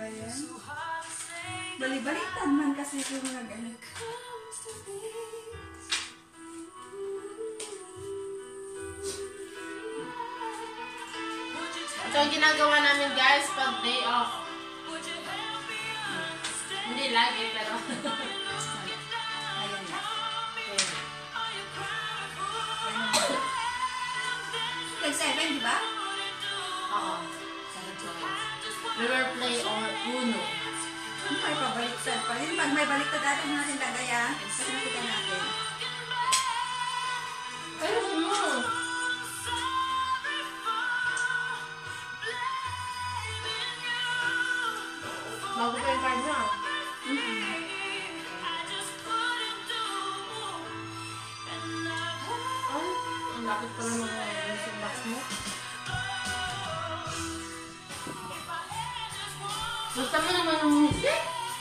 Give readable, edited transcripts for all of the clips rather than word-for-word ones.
ba yan? Bali-baliktad man kasi yung mga ganun. Ito ang ginagawa namin guys pag day off. Hindi lagi pero Ayan na. Nag-7, di ba? oo. We will play or Uno. May pabaliktad pa. Yung pag may baliktad natin natin lagay ah. Kasi nakita natin. Ayun mo. Bago pa yung card na. Ay, ang lapit pa naman ng music box mo. Basta mo naman ng music.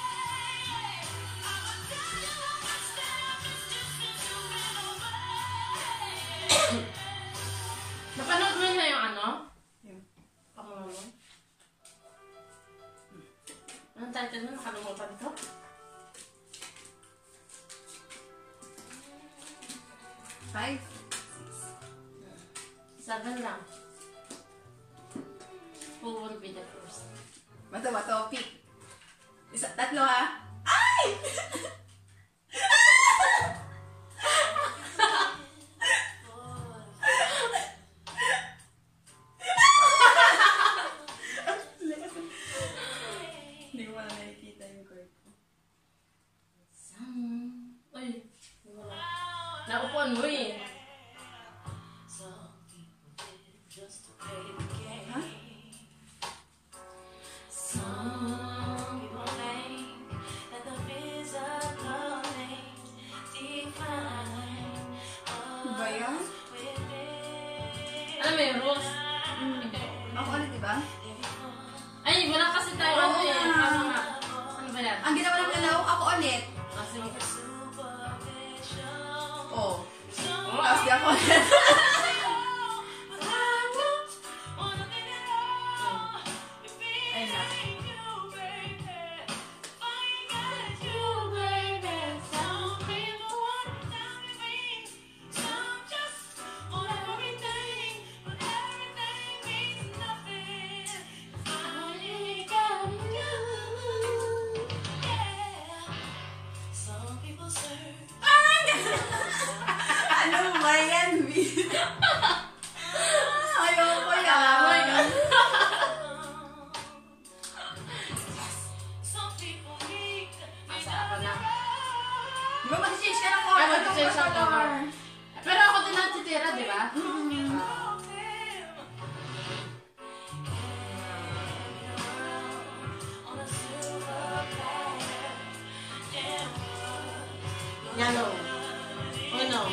Napanood mo na yung ano? Yung Pakulo. Anong title mo? Nakalimutan ko. five. 7 lang. Who will be the first? Bato, pick. Isa, tatlo ha. Ay! Hindi ko wala nakikita yung card ko. Uy, wala. Naupuan mo eh. Ha? Ano ba yan? Alam mo yung rules? Ako ulit, diba? Ay, wala kasi tayo ano eh. Tama nga. Ano ba yan? Ang ginawa ng lalaw, ako ulit. Kasi Oh. Tapos di ako ulit. Ayun na. Ano ba yan, B? Ayoko yan. Asa ako na. Di ba mag-change ka ng Ay, color? mag-change ang color. Pero ako din ang titira, di ba? Yellow. Uno.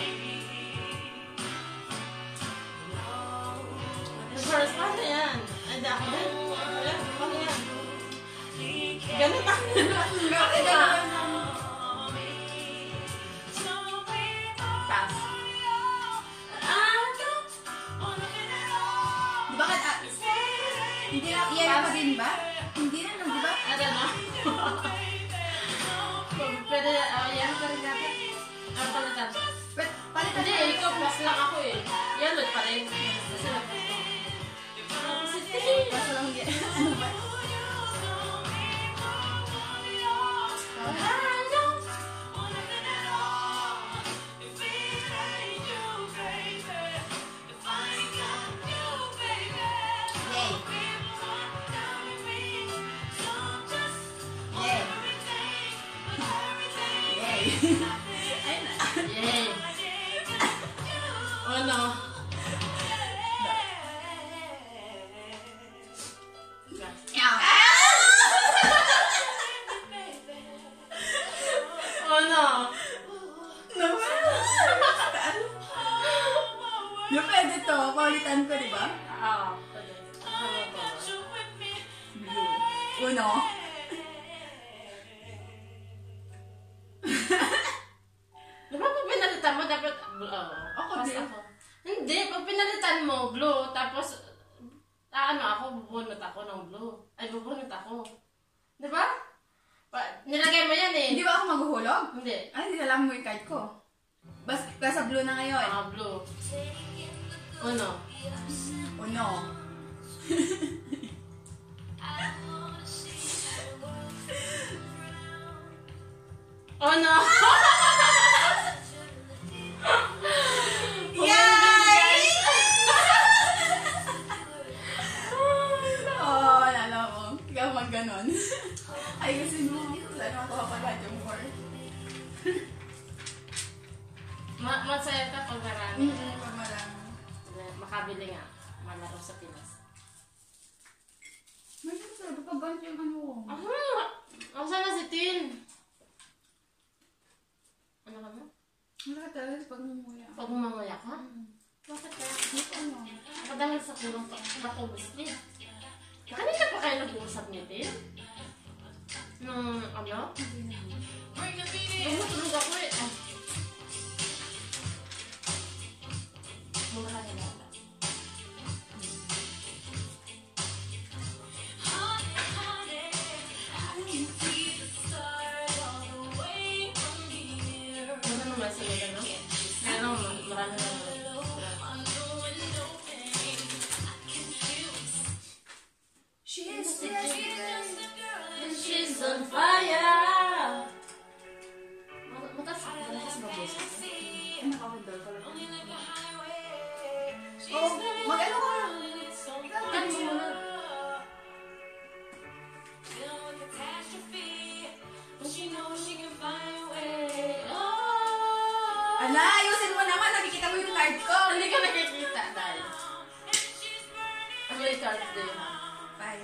The first, paano yan? Ay, di ako din. Paano yan? Ganun pa. Bakit ganun? Pass. Di ba hindi na, iyan pa din ba? Hindi na, di ba? I don't know. Pwede, yan pa rin natin. Ano pa natin? Palitan Hindi, na. ikaw plus lang ako eh. Yellow pa rin. Kasi na-plus ko. Kaso lang, ano ba? Yay! Yay! Yay! Ayun na. Yay! Ano? Ano? Yung pwede to, paulitan ko, di ba? Oo. Pwede. Blue. Uno. Di ba pag pinalitan mo, dapat... Ako Pas din. Hindi, pag pinalitan mo, blue, tapos... ano ako, bubunot ako ng blue. Ay, bubunot ako. Diba? Nilagay mo yan eh. Hindi ba ako maghuhulog? Hindi. Ay, nilalaman mo yung card ko. Basta blue na ngayon. Blue. Uno. Uno. Oh no! Yay! Oh, lalo mo. Ikaw mag-ganon. Ay, kasi mo. Sana ako pala yung more. Masaya ka pag marami. Pag marami. Makabili nga. Malaro sa Pinas. May sarap pa ba yung ano ko? Asa na si Tin? Ano ka mo? Wala ka talaga pag mumuya. Pag mamaya ka? Bakit kaya? Ano? Nakadahil sa kulong patubos din. Kanina pa kayo nag-uusap niyo din? Nung ano? Tulog ako eh. Mura ka nila. Ano naman sila ka, no? Ano, marami naman. She's on fire! Mataas ba boses? Ano ka ba doon? Oh, mag-ano ka? Kan mo muna. Ala, ayusin mo naman. Nakikita mo yung card ko. Hindi ka nakikita dahil. Ano yung card din? Bye.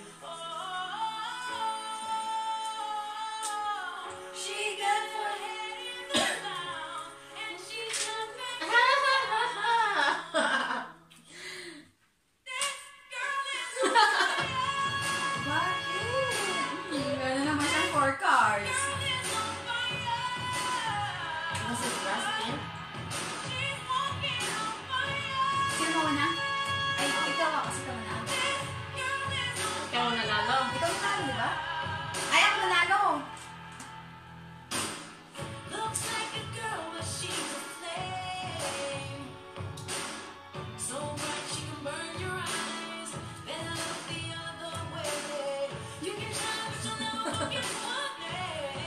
She got her head in the clouds and she's not meant this girl is on fire. Bakit? Gano'n naman siyang 4 cards. Ano sa Sebastian? Sino una? Ay, ikaw ako kasi ikaw na. Ikaw nanalo. Ikaw nanalo, di ba? Ay, ako nanalo. Looks like a girl, but she's a flame. So bright she can burn your eyes. Better look the other way. You can try, but you'll never get one.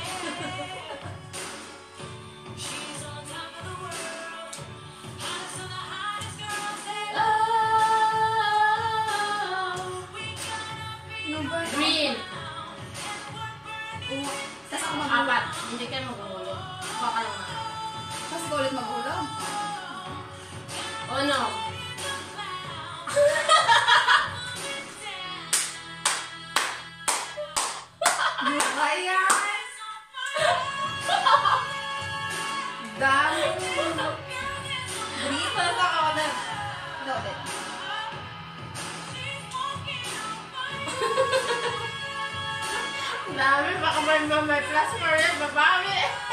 She's on top of the world. Hottest of the hottest girls there. Green. Tapos ako maghulog. 4. Hindi kayo maghulog. Baka lang na. Tapos ikaw ulit maghulog. Oh no. Di ba yan? Dami. Green. Basta ka ulit. Ito ulit. Dami. Baka may plus for yan. Babawi.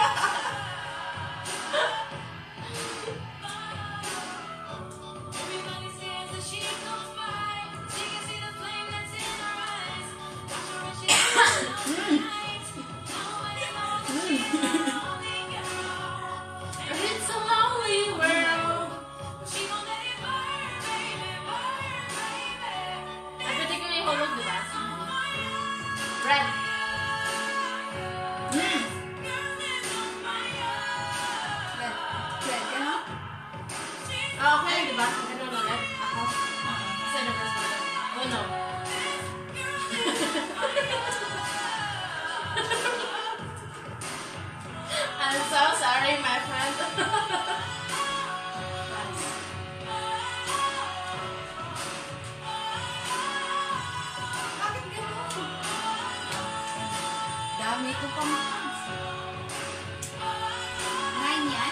Everybody says that she goes by. She can see the flame that's in her eyes. Watch her when she's night. Nobody knows she's a lonely girl. It's a lonely world. She gon' let it burn, baby, burn, baby. Ay, pwede ko yung hulog, di ba? Red. Red ka, no? Okay, di ba? Ganun ulit. Ako. Kasi nabras mo lang. Oh no. I'm so sorry, my friend. Bakit gano'n? Dami ko pang cards. 9 yan?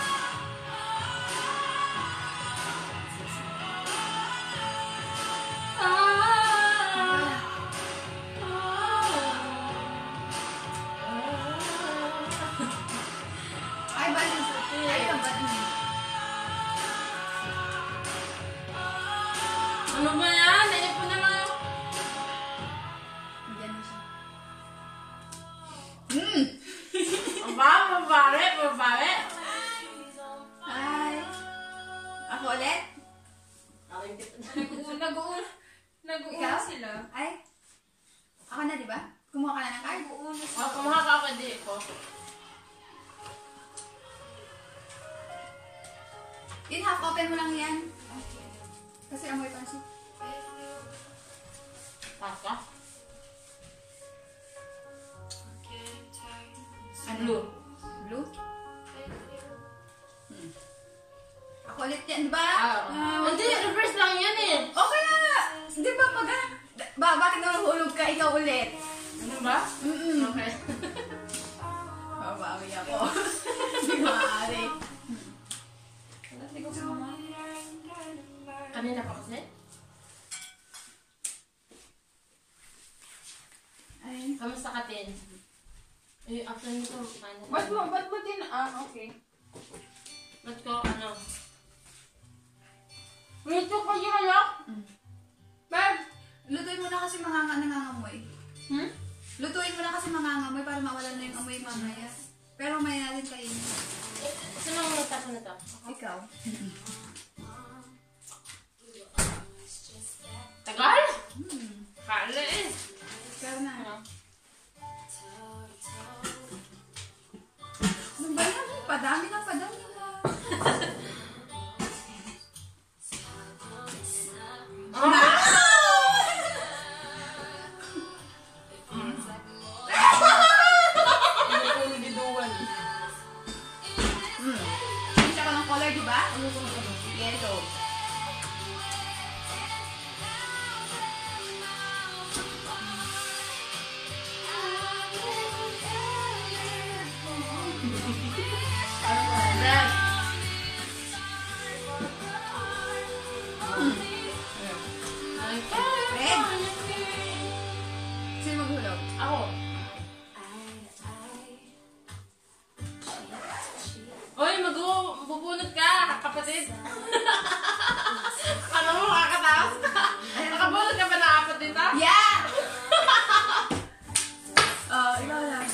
Ay, ba yun? Ay, ba yun? Ano ba yan? Naipon na lang. Diyan na siya. Babae. Hi. Ako ulit? Nag-uuna sila. Ay. Ako na, di ba? Kumuha ka na ng card? Nag-uuna sila. Kumuha ka ako, di ko. Yun, half open mo lang yan. Kasi amoy pansit. Pasta? Ano? Blue. Blue? Ako ulit yan, di ba? Hindi, reverse lang yan eh. Okay na! Di ba pag... bakit nahulog ka? Ikaw ulit. Ano ba? Okay. Babawi ako. Hindi maaari. Kanina pa kasi? Ay. Kamusta ka, Tin? Eh, after nito, Ba't mo din? Okay. Ba't ko, ano? Rito ko yung ano? Bab, lutuin mo na kasi nangangamoy. Lutuin mo na kasi mangangamoy para mawala na yung amoy mamaya. Pero may natin kainin. Sino ang magtapo na to? Ikaw. Tagal? Kala eh. Ikaw na. Ano? Ano ba yan? Padami na. Isa ka ng color, di ba? Yellow. Red. Red? Sino maghulog? Ako. Oy, bubunot ka, kapatid. Alam mo, kakataas ka. Nakabunot ka ba na kapatid, ha? Yeah! Ikaw lang.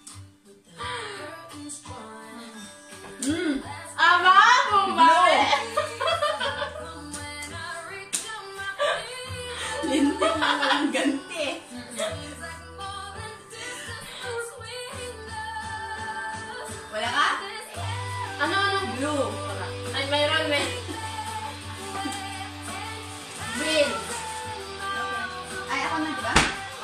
Aba, bumbawi. Lintik na walang ganti. Wala ka? Ano? Blue. Wala. Ay, mayroon, may. Green. Ay, ako na, di ba?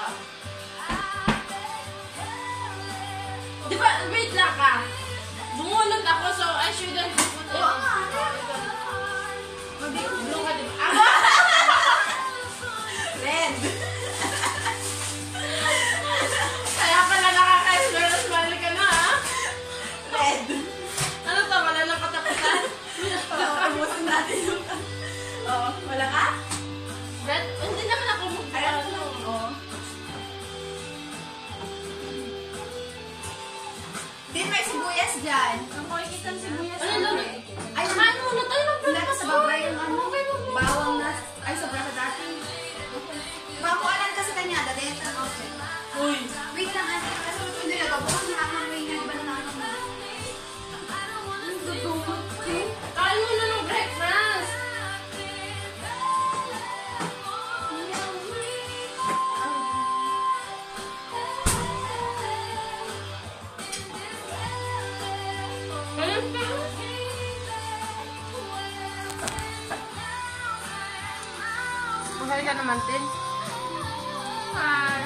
Di ba, wait lang ka. Bumunot ako, so I shouldn't put it. Oo nga. Blue ka, di ba? Aba! Red. Kaya pala nakaka-smile ka na, ha? Red. Ano to? Wala lang katapusan? Abusin natin yung... wala ka? Red? Hindi naman ako Oo. Din may sibuyas dyan. Ang makikita ang sibuyas. Ano? Ay, Samahan mo na tayo. wala ka sa baba yung ano, bawang na... Ay, sobra ka dati. Bakualan kasi kanya, dati. Okay. Uy. Wait lang, ate. Kasi ito nila, babukas na nakakamoy nga, di ba na nakakamoy? Kain mo na ng breakfast. Magaling ka naman, Tin. Hi.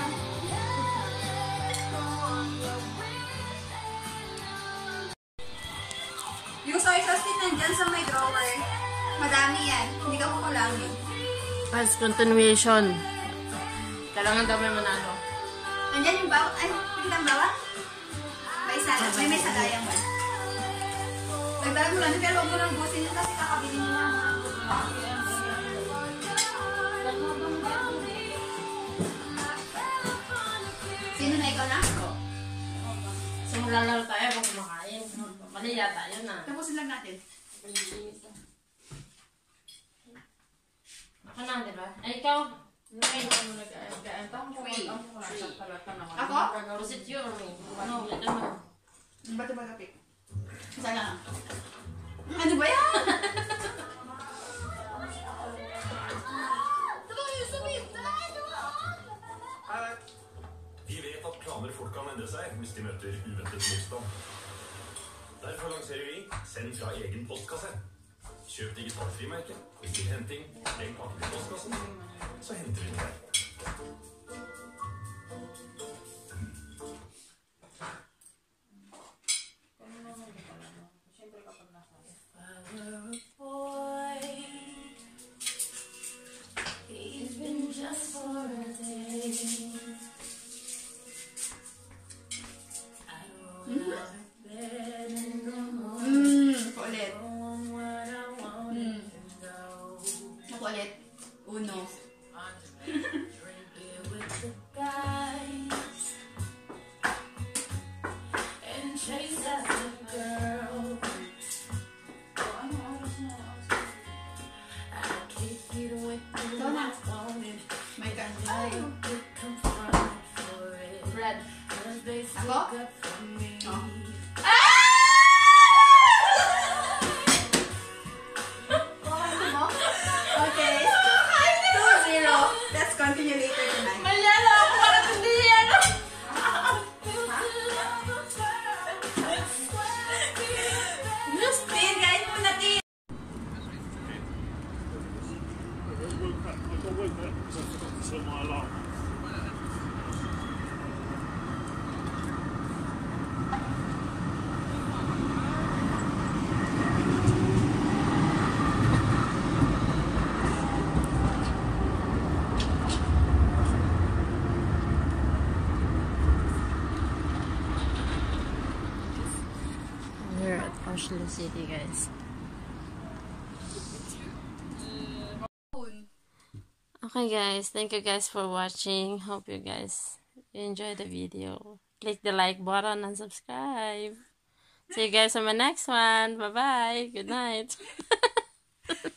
Yung soy sauce din nandyan sa may drawer. Madami yan. Hindi ka kukulangin. As continuation. Kailangan daw may manalo. Nandyan yung bawang. Ay, nakita ang bawang? May salayang. May salayang ba? Nagdalag mo lang. Pero huwag mo lang busin yun kasi kakabili mo lang. Sino na ikaw na? So maglalaro tayo kung kumakain. Mali yata yun na. Tapusin lang natin. Ako na, di ba? Ay, ikaw. Nakain ka mo nag-aayos. Three. Ako? Was it you or me? No. I don't know. Ba't ba kapit? Isa lang. Ano ba yan? Vi vet at planer fort kan endre seg hvis de møter uventet motstand. Derfor lanserer vi Send fra egen postkasse. Kjøp digitalt frimerke, bestill henting, legg pakken i postkassen, så henter vi den der. Ulit. Ako ulit. Uno. Ito na. May kanjay. Bread. Ako? Oh. Okay. 2-0. Let's continue later tonight. Malyala ako para hindi yan. Tin, guys, muna tin. We're at Marshall City, guys. Okay, guys. Thank you guys for watching. Hope you guys enjoy the video. Click the like button and subscribe. See you guys on my next one. Bye-bye. Good night.